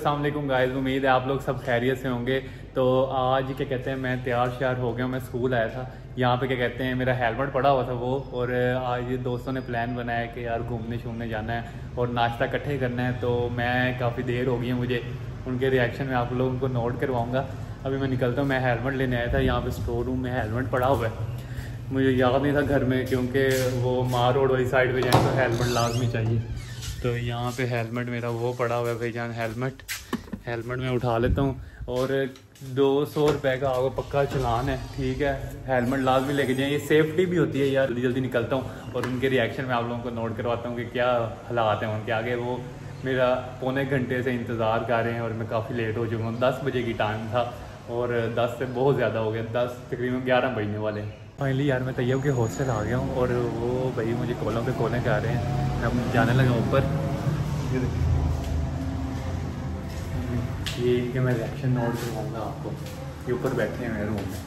अस्सलाम वालेकुम गाइस, उम्मीद है आप लोग सब खैरियत से होंगे। तो आज क्या कहते हैं मैं तैयार श्यार हो गया, मैं स्कूल आया था। यहाँ पे क्या कहते हैं मेरा हेलमेट पड़ा हुआ था वो, और आज दोस्तों ने प्लान बनाया कि यार घूमने शूमने जाना है और नाश्ता इकट्ठे करना है। तो मैं काफ़ी देर हो गई है, मुझे उनके रिएक्शन में आप लोगों को नोट करवाऊँगा। अभी मैं निकलता हूँ, मैं हेलमेट लेने आया था। यहाँ पर स्टोर रूम में हेलमेट पड़ा हुआ है, मुझे याद नहीं था घर में, क्योंकि वो मार रोड वाली साइड पे जाए तो हेलमेट लाजमी चाहिए। तो यहाँ पे हेलमेट मेरा वो पड़ा हुआ है भाईजान, हेलमेट मैं उठा लेता हूँ। और 200 रुपये का आपको पक्का चलान है, ठीक है। हेलमेट लाजमी लेके जाएँ, ये सेफ्टी भी होती है यार। जल्दी जल्दी निकलता हूँ और उनके रिएक्शन में आप लोगों को नोट करवाता हूँ कि क्या हालात हैं उनके आगे। वो मेरा पौने घंटे से इंतज़ार कर रहे हैं और मैं काफ़ी लेट हो चुका हूँ। 10 बजे की टाइम था और 10 से बहुत ज़्यादा हो गया, 10 तकरीबन 11 बजने वाले हैं। फाइनली यार मैं तैयब के हॉस्टल आ गया हूँ और वो भाई मुझे कॉलों पे कॉलें कर रहे हैं। मैं जाने लगा ऊपर, ये इनके मैं रिएक्शन नोट करवाऊँगा आपको। ये ऊपर बैठे हैं मेरे रूम में।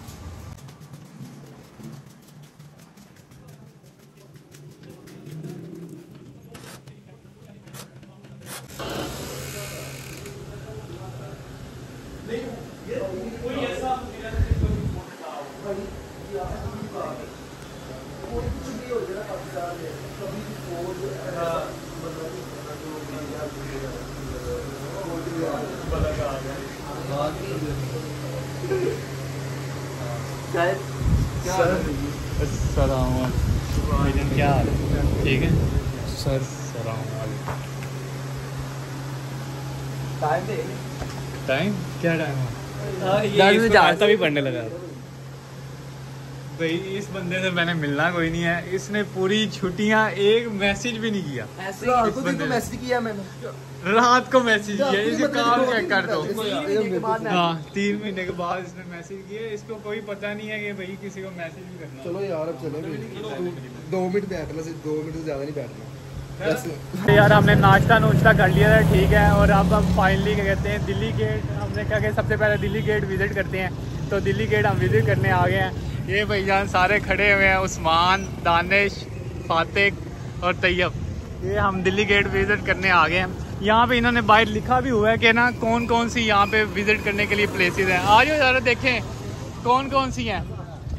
क्या हाल है? ठीक है सर। टाइम क्या टाइम तभी पढ़ने लगा भाई। इस बंदे से मैंने मिलना कोई नहीं है, इसने पूरी छुट्टियां एक मैसेज भी नहीं किया। मैसेज किया मैंने, रात को मैसेज किया। इसको काम चेक कर दो। हाँ 3 महीने के बाद इसने मैसेज किया। इसको कोई पता नहीं है कि भाई किसी को मैसेज भी करना। चलो यार अब चलो 2 मिनट बैठना, सिर्फ 2 मिनट से ज़्यादा नहीं बैठना यार। हमने नाश्ता नोश्ता कर लिया था, ठीक है। और अब फाइनली क्या कहते हैं दिल्ली गेट, हमने कहा कि सबसे पहले दिल्ली गेट विज़िट करते हैं। तो दिल्ली गेट हम विज़िट करने आ गए हैं। ये भाईजान सारे खड़े हुए हैं, उस्मान, दानिश, फातिक और तैयब। ये हम दिल्ली गेट विज़िट करने आ गए हैं। यहाँ पे इन्होंने बाहर लिखा भी हुआ है कि ना कौन कौन सी यहाँ पे विज़िट करने के लिए प्लेसेस हैं। आज ज़रा देखें कौन कौन सी हैं।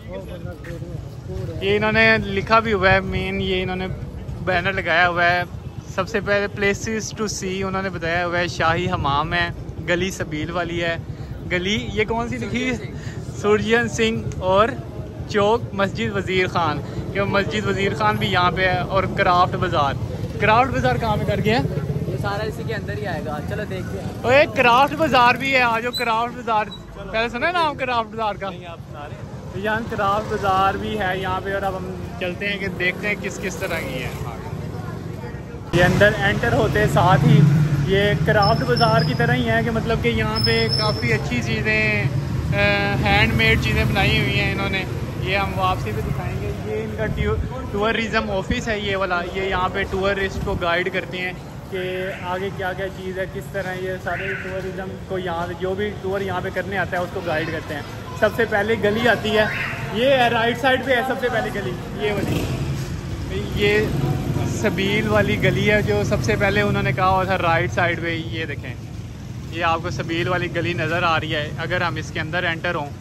ये इन्होंने लिखा भी हुआ है, मेन ये इन्होंने बैनर लगाया हुआ है। सबसे पहले प्लेसेस टू सी उन्होंने बताया हुआ है, शाही हमाम है, गली सबील वाली है, गली ये कौन सी लिखी है, सुरजन सिंह, और चौक मस्जिद वज़ीर ख़ान, क्यों मस्जिद वज़ीर ख़ान भी यहाँ पे है। और क्राफ्ट बाज़ार कहाँ पे कर गया? ये सारा इसी के अंदर ही आएगा, चलो देखते हैं। और एक क्राफ्ट बाज़ार भी है। आज क्राफ्ट बाज़ार पहले सुना है नाम क्राफ्ट बाज़ार का? आप सुना रहे हैं? यहाँ क्राफ्ट बाज़ार भी है यहाँ पे। और अब हम चलते हैं कि देखते हैं किस किस तरह की है। ये अंदर एंटर होते साथ ही ये क्राफ्ट बाज़ार की तरह ही है कि मतलब कि यहाँ पे काफ़ी अच्छी चीज़ें, हैंडमेड चीज़ें बनाई हुई हैं इन्होंने। ये हम वापसी पे दिखाएंगे। ये इनका टूरिज़म ऑफिस है ये वाला। ये यहाँ पे टूरिस्ट को गाइड करते हैं कि आगे क्या क्या चीज़ है, किस तरह ये सारे टूरिज़म को यहाँ जो भी टूर यहाँ पे करने आता है उसको गाइड करते हैं। सबसे पहले गली आती है, ये है राइट साइड पे है सबसे पहले गली, ये वाली, ये सबील वाली गली है जो सबसे पहले उन्होंने कहा हुआ था राइट साइड पे। ये देखें, ये आपको सबील वाली गली नज़र आ रही है अगर हम इसके अंदर एंटर हों।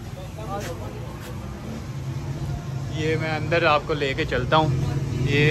ये मैं अंदर आपको लेके चलता हूँ। ये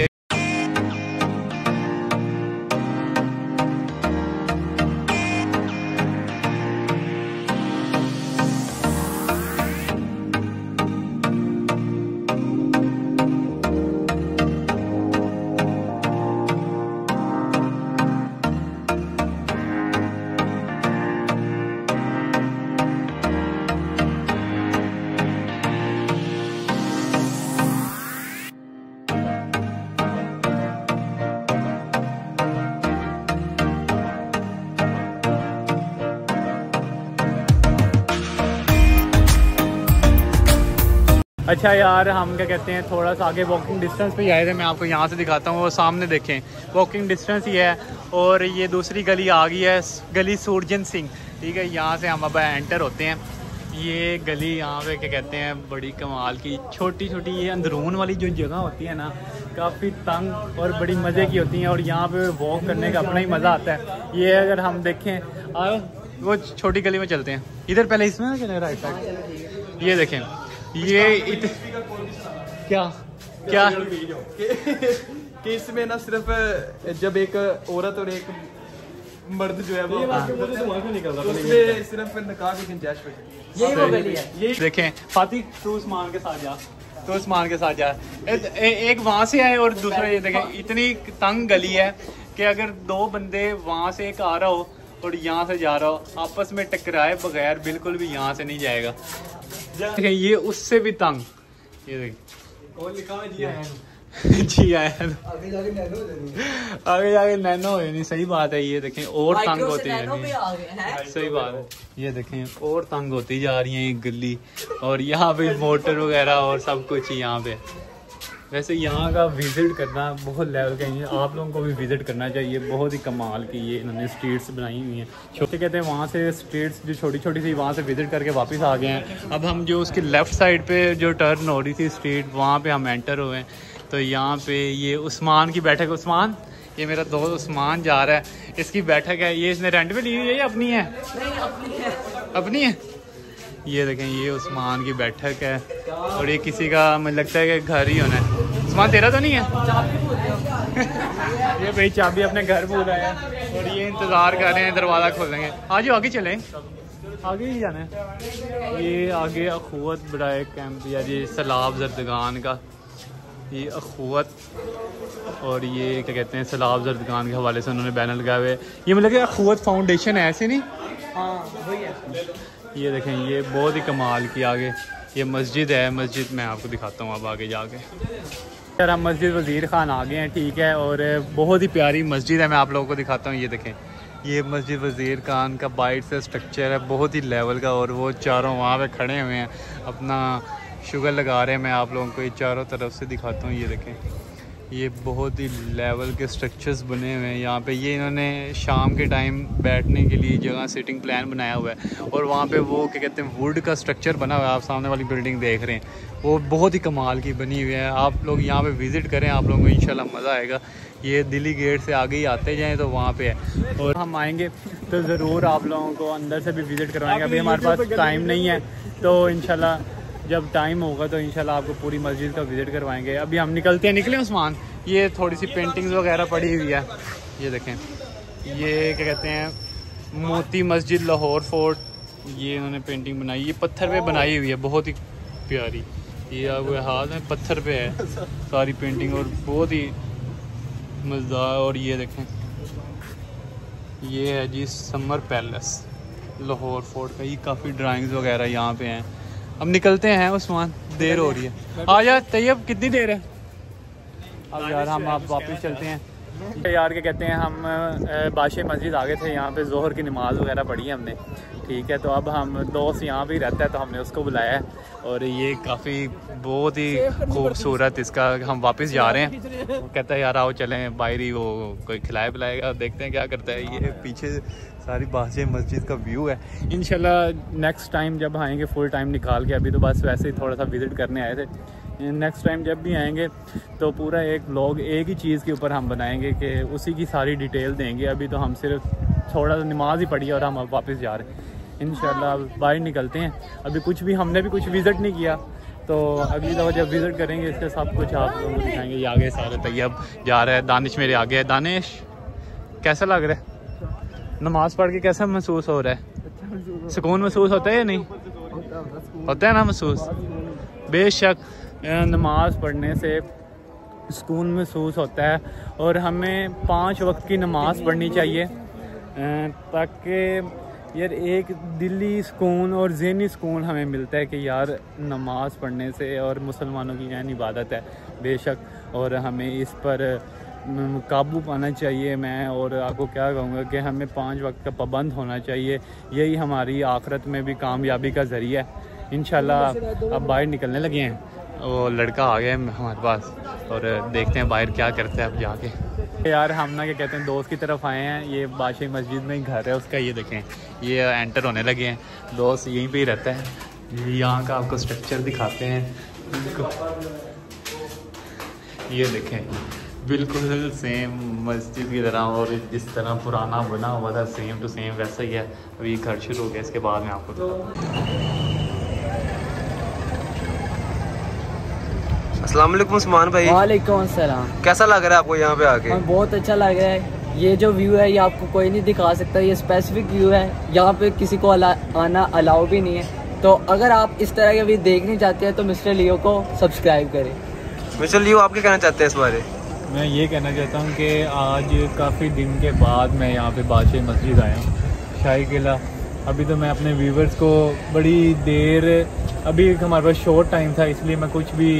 अच्छा यार, हम क्या कहते हैं थोड़ा सा आगे वॉकिंग डिस्टेंस पे आए थे। मैं आपको यहाँ से दिखाता हूँ, वो सामने देखें वॉकिंग डिस्टेंस ही है। और ये दूसरी गली आ गई है, गली सुरजन सिंह, ठीक है। यहाँ से हम अब एंटर होते हैं। ये गली यहाँ पे क्या कहते हैं बड़ी कमाल की, छोटी छोटी ये अंदरून वाली जो जगह होती है ना, काफ़ी तंग और बड़ी मज़े की होती हैं और यहाँ पे वॉक करने का अपना ही मज़ा आता है। ये अगर हम देखें वो छोटी गली में चलते हैं, इधर पहले इसमें ना चले राइट साइड। ये देखें ये क्या क्या कि इसमें ना सिर्फ जब एक औरत और एक मर्द जो है वो उसमें सिर्फ निकाह की गुंजाइश बचती है। यही वो गली है। ये देखें फातिक तू उस्मान के साथ जा, तो उस्मान के साथ जा। एक वहाँ से आए और दूसरा ये देखें इतनी तंग गली है कि अगर दो बंदे वहाँ से एक आ रहा हो और यहाँ से जा रहा हो, आपस में टकराए बगैर बिल्कुल भी यहाँ से नहीं जाएगा। देखें ये उससे भी तंग, ये देखें और लिखा है जी आया जी आया आगे जाके नैनो हो नहीं। सही बात है। ये देखें और तंग होती है, सही बात है। ये देखें और तंग होती जा रही है ये गली, और यहाँ पे मोटर वगैरह और सब कुछ यहाँ पे। वैसे यहाँ का विजिट करना बहुत लेवल का है, आप लोगों को भी विजिट करना चाहिए। बहुत ही कमाल की ये इन्होंने स्ट्रीट्स बनाई हुई हैं। छोटे कहते हैं वहाँ से स्ट्रीट्स जो छोटी छोटी थी वहाँ से विजिट करके वापस आ गए हैं। अब हम जो उसकी लेफ़्ट साइड पे जो टर्न हो रही थी स्ट्रीट, वहाँ पे हम एंटर हुए हैं। तो यहाँ पे ये उस्मान की बैठक, उस्मान ये मेरा दोस्त उस्मान जा रहा है, इसकी बैठक है। ये इसने रेंट पे ली हुई है या अपनी है? नहीं अपनी है। ये देखें ये उस्मान की बैठक है और ये किसी का मुझे लगता है कि घर ही होना है। उस्मान तेरा तो नहीं है? ये भाई चाबी अपने घर भूल आया और ये इंतज़ार कर रहे हैं दरवाज़ा खोलेंगे। आज आगे चलें, आगे ही जाना है। ये आगे अखुवत बड़ाए कैंप या जी सैलाब जरदगान का ये अखुवत, और ये क्या कहते हैं सैलाब जरदगान के हवाले से उन्होंने बैनर लगाए हुए। ये मतलब कि अखुवत फाउंडेशन है ऐसे नहीं? हाँ वही है। ये देखें ये बहुत ही कमाल की आगे ये मस्जिद है। मस्जिद मैं आपको दिखाता हूँ अब आगे जाके। यार हम मस्जिद वज़ीर ख़ान आ गए हैं, ठीक है, और बहुत ही प्यारी मस्जिद है। मैं आप लोगों को दिखाता हूँ। ये देखें ये मस्जिद वज़ीर ख़ान का बाइट से स्ट्रक्चर है, बहुत ही लेवल का, और वो चारों वहाँ पे खड़े हुए हैं अपना शुगर लगा रहे हैं। मैं आप लोगों को ये चारों तरफ से दिखाता हूँ। ये देखें ये बहुत ही लेवल के स्ट्रक्चर्स बने हुए हैं यहाँ पे। ये इन्होंने शाम के टाइम बैठने के लिए जगह सिटिंग प्लान बनाया हुआ है, और वहाँ पे वो क्या कहते हैं वुड का स्ट्रक्चर बना हुआ है। आप सामने वाली बिल्डिंग देख रहे हैं, वो बहुत ही कमाल की बनी हुई है। आप लोग यहाँ पे विज़िट करें, आप लोगों को इंशाल्लाह मज़ा आएगा। ये दिल्ली गेट से आगे ही आते जाएँ तो वहाँ पे है, और हम आएँगे तो ज़रूर आप लोगों को अंदर से भी विज़िट करवाएंगे। अभी हमारे पास टाइम नहीं है, तो इंशाल्लाह जब टाइम होगा तो इंशाल्लाह आपको पूरी मस्जिद का विज़िट करवाएंगे। अभी हम निकले उस्मान। ये थोड़ी सी पेंटिंग्स वगैरह पड़ी हुई है। ये देखें ये क्या कहते हैं मोती मस्जिद लाहौर फोर्ट, ये इन्होंने पेंटिंग बनाई। ये पत्थर पे बनाई हुई है, बहुत ही प्यारी। ये आपके हाथ में पत्थर पे है सारी पेंटिंग, और बहुत ही मज़ेदार। और ये देखें ये है जी समर पैलेस लाहौर फोर्ट का। ये काफ़ी ड्राइंग्स वगैरह यहाँ पे हैं। अब निकलते हैं उस्मान, देर हो रही है। आ जा तैयब, कितनी देर है? अब यार हम आप वापस चलते हैं। यार क्या कहते हैं हम बादशाह मस्जिद आ गए थे, यहाँ पे जोहर की नमाज़ वगैरह पढ़ी है हमने, ठीक है। तो अब हम दोस्त यहाँ भी रहता है तो हमने उसको बुलाया है, और ये काफ़ी बहुत ही खूबसूरत इसका हम वापस जा रहे हैं। वो कहता है यार आओ चलें बाहर ही, वो कोई खिलाए पिलाएगा, देखते हैं क्या करता है। ये पीछे सारी बादशाह मस्जिद का व्यू है। इंशाल्लाह नेक्स्ट टाइम जब आएंगे फुल टाइम निकाल के, अभी तो बस वैसे ही थोड़ा सा विज़िट करने आए थे। नेक्स्ट टाइम जब भी आएंगे तो पूरा एक व्लॉग एक ही चीज़ के ऊपर हम बनाएंगे कि उसी की सारी डिटेल देंगे। अभी तो हम सिर्फ थोड़ा सा नमाज ही पढ़ी और हम अब वापस जा रहे हैं। इंशाल्लाह बाहर निकलते हैं। अभी कुछ भी हमने भी कुछ विज़िट नहीं किया, तो अगली दफ़ा जब विज़िट करेंगे इसके सब कुछ आप लोगों को दिखाएंगे। ये आगे सारे तैयब जा रहा है, दानिश मेरे आगे है। दानिश कैसा लग रहा है? नमाज पढ़ के कैसा महसूस हो रहा है? सुकून महसूस होता है या नहीं होता है ना महसूस? बेशक नमाज पढ़ने से सुकून महसूस होता है, और हमें 5 वक्त की नमाज पढ़नी चाहिए ताकि यार एक दिली सुकून और ज़हनी सुकून हमें मिलता है कि यार नमाज पढ़ने से, और मुसलमानों की अहम इबादत है बेशक, और हमें इस पर काबू पाना चाहिए। मैं और आपको क्या कहूँगा कि हमें 5 वक्त का पाबंद होना चाहिए। यही हमारी आखिरत में भी कामयाबी का ज़रिया है इंशाल्लाह। अब बाहर निकलने लगे हैं, वो लड़का आ गया है हमारे पास, और देखते हैं बाहर क्या करते हैं अब जाके। यार हम ना क्या कहते हैं दोस्त की तरफ आए हैं। ये बादशाह मस्जिद में ही घर है उसका। ये देखें ये एंटर होने लगे हैं, दोस्त यहीं पे ही रहता है। यहाँ का आपको स्ट्रक्चर दिखाते हैं। ये देखें बिल्कुल सेम मस्जिद की तरह, और जिस तरह पुराना बना हुआ था सेम टू सेम वैसा ही है। अभी घर शुरू हो गया, इसके बाद में आपको अस्सलाम वालेकुम उस्मान भाई। वालेकुम अस्सलाम। कैसा लग रहा है आपको यहाँ पे आके? बहुत अच्छा लग रहा है। ये जो व्यू है ये आपको कोई नहीं दिखा सकता, ये स्पेसिफिक व्यू है, यहाँ पे किसी को आना अलाउ भी नहीं है। तो अगर आप इस तरह के व्यू देखना चाहते हैं तो मिस्टर लियो को सब्सक्राइब करें। मिस्टर लियो आप क्या कहना चाहते हैं इस बारे? मैं ये कहना चाहता हूँ कि आज काफ़ी दिन के बाद मैं यहाँ पे बादशाही मस्जिद आया हूँ, शाही किला। अभी तो मैं अपने व्यूवर्स को बड़ी देर, अभी हमारे पास शॉर्ट टाइम था इसलिए मैं कुछ भी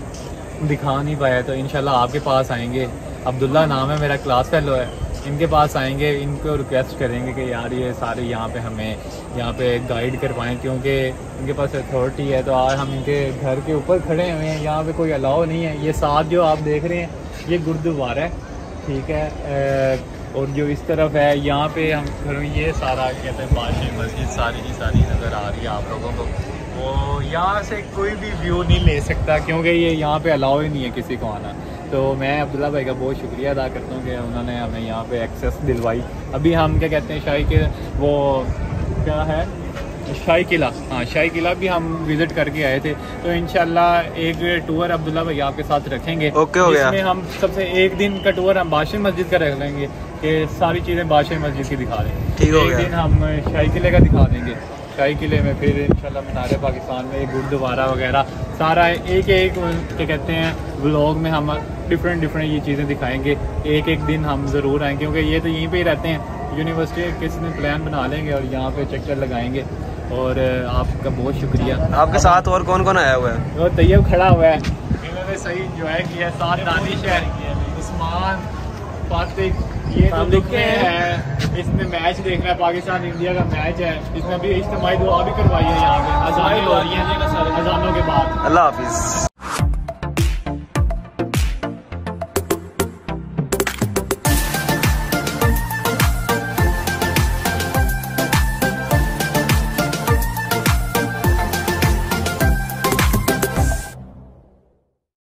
दिखा नहीं पाया। तो इंशाल्लाह आपके पास आएंगे, अब्दुल्ला नाम है मेरा, क्लास फेलो है, इनके पास आएंगे, इनको रिक्वेस्ट करेंगे कि यार ये सारे यहाँ पे हमें यहाँ पे गाइड कर पाएँ, क्योंकि इनके पास अथॉरिटी है। तो आज हम इनके घर के ऊपर खड़े हुए हैं, यहाँ पे कोई अलाउ नहीं है। ये साथ जो आप देख रहे हैं ये गुरुद्वारा है, ठीक है, और जो इस तरफ है यहाँ पे हम खड़े, ये सारा कहते हैं बादशाही मस्जिद सारी की सारी नज़र आ रही है आप लोगों को। वो यहाँ से कोई भी व्यू नहीं ले सकता क्योंकि ये यहाँ पे अलाउ ही नहीं है किसी को आना। तो मैं अब्दुल्ला भाई का बहुत शुक्रिया अदा करता हूँ कि उन्होंने हमें यहाँ पे एक्सेस दिलवाई। अभी हम क्या कहते हैं शाही के वो क्या है शाही किला, हाँ शाही किला भी हम विज़िट करके आए थे। तो इंशाल्लाह एक टूर अब्दुल्ला भाई आपके साथ रखेंगे। ओके हो गया। इसमें हम सबसे एक दिन का टूर हम बादशाही मस्जिद का रख लेंगे कि सारी चीज़ें बादशाही मस्जिद की दिखा देंगे। ठीक हो गया। एक दिन हम शाही किले का दिखा देंगे, शाही किले में फिर इंशाल्लाह मीनार पाकिस्तान में एक गुरुद्वारा वगैरह सारा एक क्या कहते हैं व्लॉग में हम डिफरेंट ये चीज़ें दिखाएंगे। एक दिन हम ज़रूर आएंगे क्योंकि ये तो यहीं पे ही रहते हैं। यूनिवर्सिटी किसी दिन प्लान बना लेंगे और यहाँ पे चक्कर लगाएंगे। और आपका बहुत शुक्रिया। आपके साथ और कौन कौन आया हुआ है? और तैयब खड़ा हुआ है, इन्होंने सही इंजॉय किया। साथ दानिश है, उस्मान, फातिक, ये तो दिखते हैं। इसने मैच देखना है, पाकिस्तान इंडिया का मैच है। इसने भी इज्तिमाई दुआ भी करवाई है यहाँ पे, अजानें हो रही हैं अजानों के बाद। अल्लाह हाफिज़।